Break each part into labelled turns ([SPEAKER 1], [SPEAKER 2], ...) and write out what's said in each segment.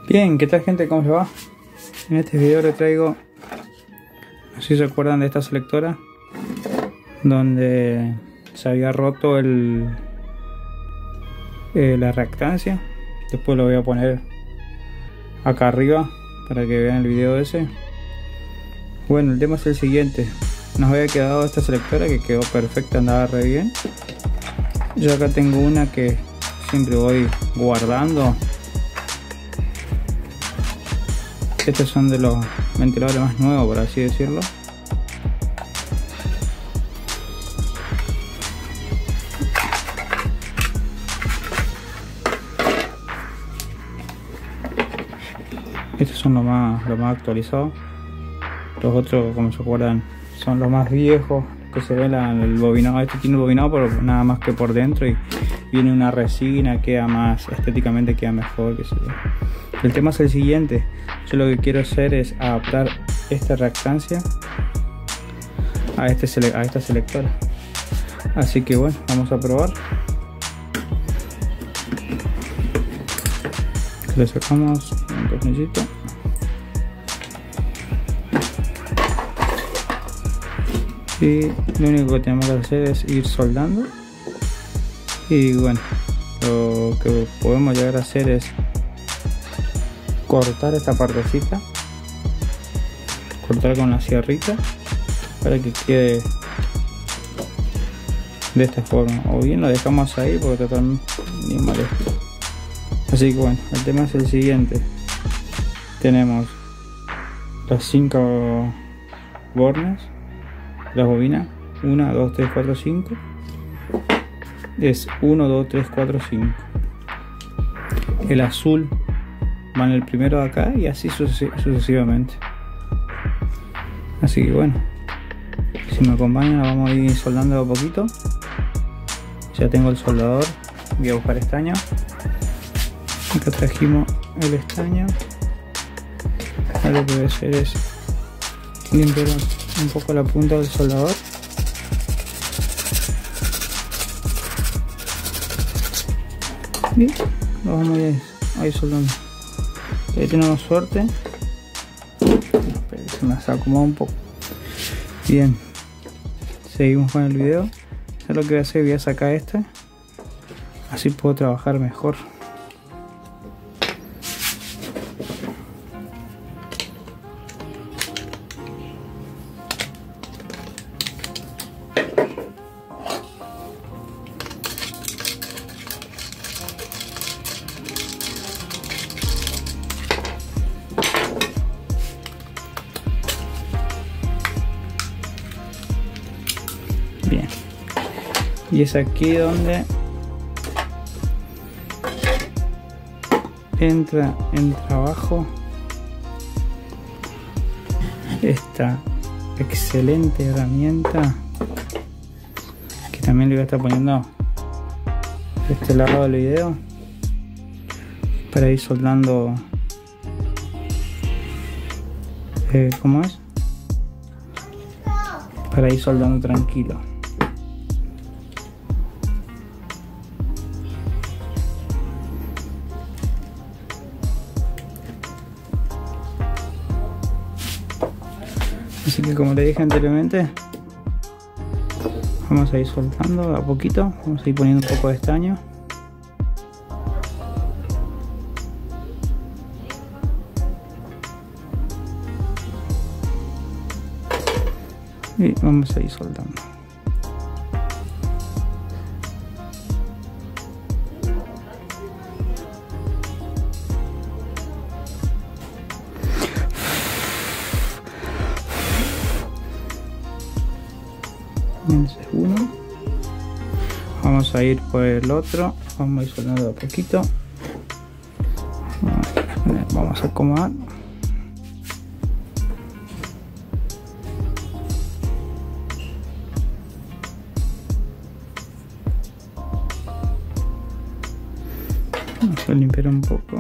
[SPEAKER 1] Bien, ¿qué tal gente? ¿Cómo se va? En este video les traigo, no sé si se acuerdan de esta selectora donde se había roto la reactancia. Después lo voy a poner acá arriba para que vean el video ese. Bueno, el tema es el siguiente. Nos había quedado esta selectora que quedó perfecta, andaba re bien. Yo acá tengo una que siempre voy guardando. Estos son de los ventiladores más nuevos, por así decirlo. Estos son los más actualizados. Los otros, como se acuerdan, son los más viejos, que se ve el bobinado. Este tiene el bobinado, pero nada más que por dentro, y viene una resina, queda más estéticamente, queda mejor, que se ve. El tema es el siguiente. Yo lo que quiero hacer es adaptar esta reactancia a esta selectora. Así que bueno, vamos a probar. Le sacamos un tornillito. Y lo único que tenemos que hacer es ir soldando. Y bueno, lo que podemos llegar a hacer es cortar esta partecita, cortar con la sierrita para que quede de esta forma, o bien lo dejamos ahí porque está bien molesto. Así que bueno, el tema es el siguiente. Tenemos las 5 bornes, las bobinas 1, 2, 3, 4, 5. Es 1, 2, 3, 4, 5. El azul va en el primero de acá y así sucesivamente. Así que bueno, si me acompañan vamos a ir soldando a poquito. Ya tengo el soldador, voy a buscar estaño. Acá trajimos el estaño. Ahora lo que voy a hacer es limpiar un poco la punta del soldador. Bien, lo vamos a ir soldando. Ahí tenemos suerte. Se me acomoda un poco. Bien, seguimos con el video. Yo lo que voy a hacer, voy a sacar este, así puedo trabajar mejor. Bien, y es aquí donde entra en trabajo esta excelente herramienta, que también le voy a estar poniendo de este lado del video para ir soldando. ¿Cómo es? Para ir soldando tranquilo. Así que como le dije anteriormente, vamos a ir soltando a poquito, vamos a ir poniendo un poco de estaño. Y vamos a ir soldando. Ese es uno. Vamos a ir por el otro. Vamos a ir soldando a poquito. Vamos a acomodar. Vamos a limpiar un poco.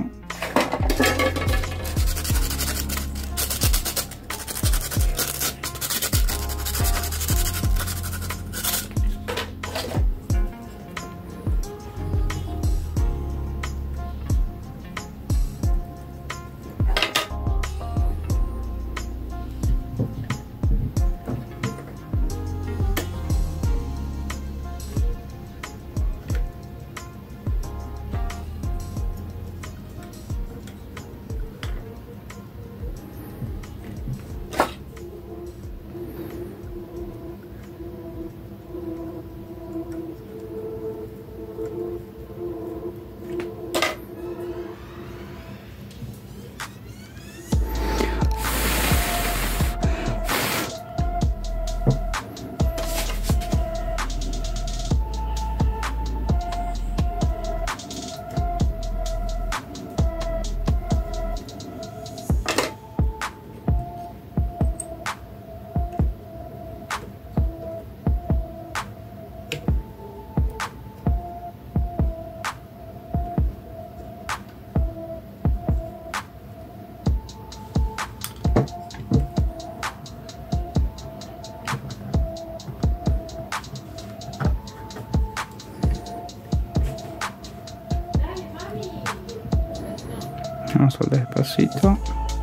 [SPEAKER 1] Vamos a soldar despacito.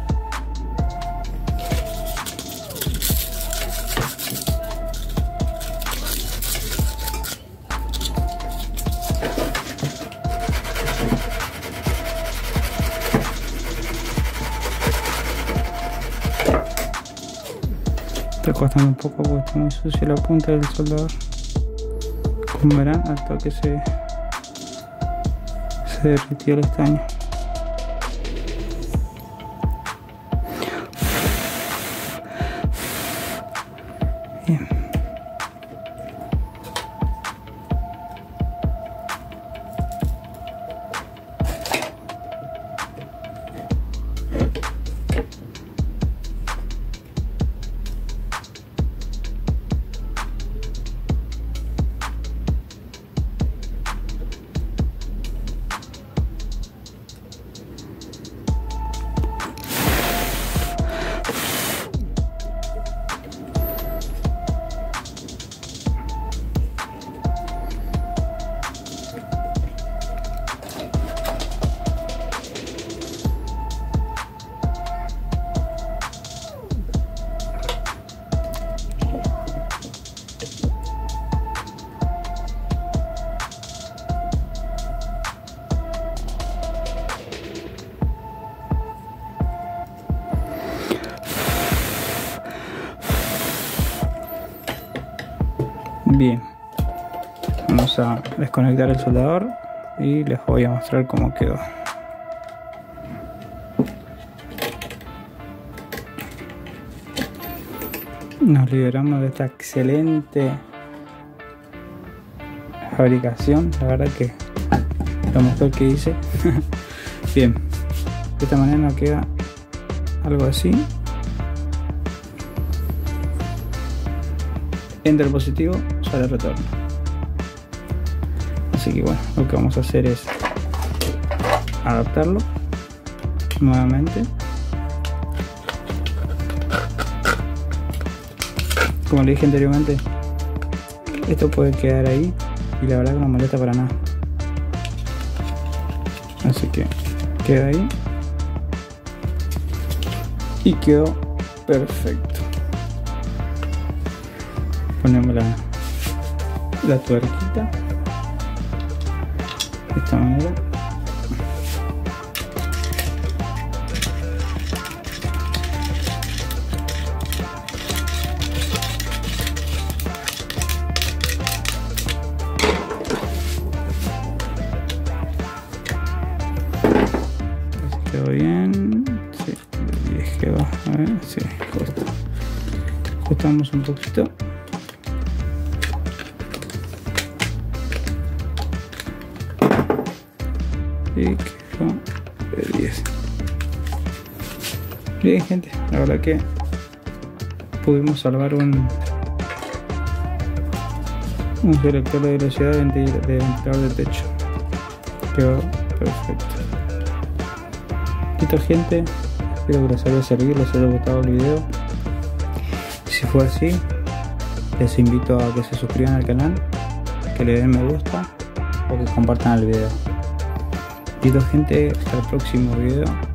[SPEAKER 1] Está costando un poco porque está muy sucia la punta del soldador. Como verán, al toque se derritió el estaño. Bien. Bien, vamos a desconectar el soldador y les voy a mostrar cómo quedó. Nos liberamos de esta excelente fabricación, la verdad que lo mejor que hice. Bien, de esta manera nos queda algo así. Enter positivo, sale retorno. Así que bueno, lo que vamos a hacer es adaptarlo nuevamente. Como le dije anteriormente, esto puede quedar ahí y la verdad que no molesta para nada. Así que queda ahí y quedó perfecto. Ponemos la tuerquita de esta manera. Quedó bien. Sí, quedó. A ver, sí, justo. Ajustamos un poquito. Y quedó de 10. Bien, gente, la verdad que pudimos salvar un selector de velocidad de ventilador de techo. Quedó perfecto. Listo, gente, espero que les haya servido, les haya gustado el video. Si fue así, les invito a que se suscriban al canal, que le den me gusta o que compartan el video. Listo, gente, hasta el próximo video.